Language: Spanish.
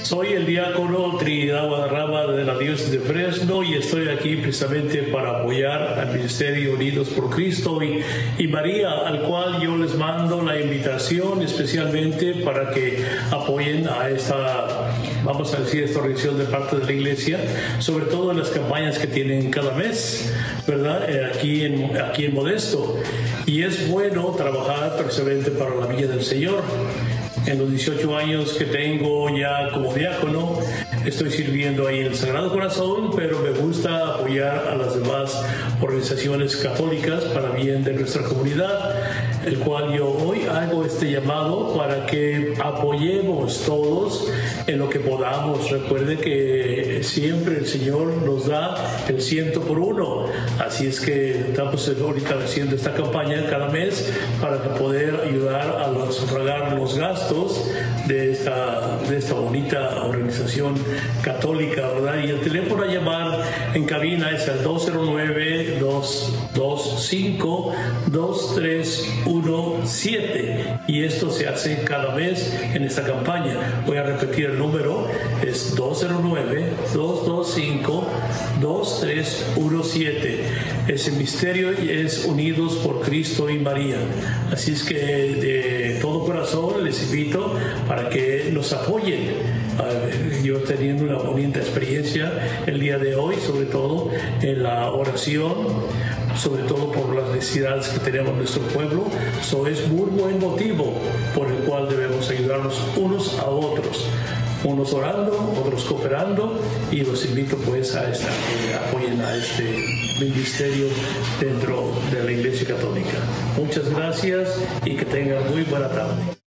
Soy el diácono Trinidad Guadarrama de la Diócesis de Fresno y estoy aquí precisamente para apoyar al Ministerio Unidos por Cristo y María, al cual yo les mando la invitación especialmente para que apoyen a esta, vamos a decir, esta organización de parte de la Iglesia, sobre todo en las campañas que tienen cada mes, ¿verdad? Aquí en Modesto. Y es bueno trabajar precisamente para la Villa del Señor. En los 18 años que tengo ya como diácono, estoy sirviendo ahí en el Sagrado Corazón, pero me gusta apoyar a las demás organizaciones católicas para bien de nuestra comunidad, el cual yo hoy hago este llamado para que apoyemos todos en lo que podamos. Recuerde que siempre el Señor nos da el 100 por 1, así es que estamos ahorita haciendo esta campaña cada mes para poder ayudar a sufragar los gastos de esta bonita organización católica, ¿verdad? Y el teléfono a llamar en cabina es el 209-225-2317 y esto se hace cada mes en esta campaña. Voy a repetir el número, es 209-225-2317. Ese misterio es Unidos por Cristo y María. Así es que de todo corazón les invito para que nos apoyen. Yo teniendo una bonita experiencia el día de hoy, sobre todo en la oración, sobre todo por las necesidades que tenemos en nuestro pueblo. Eso es muy buen motivo por el cual debemos ayudarnos unos a otros, unos orando, otros cooperando, y los invito pues a apoyen a este ministerio dentro de la Iglesia Católica. Muchas gracias y que tengan muy buena tarde.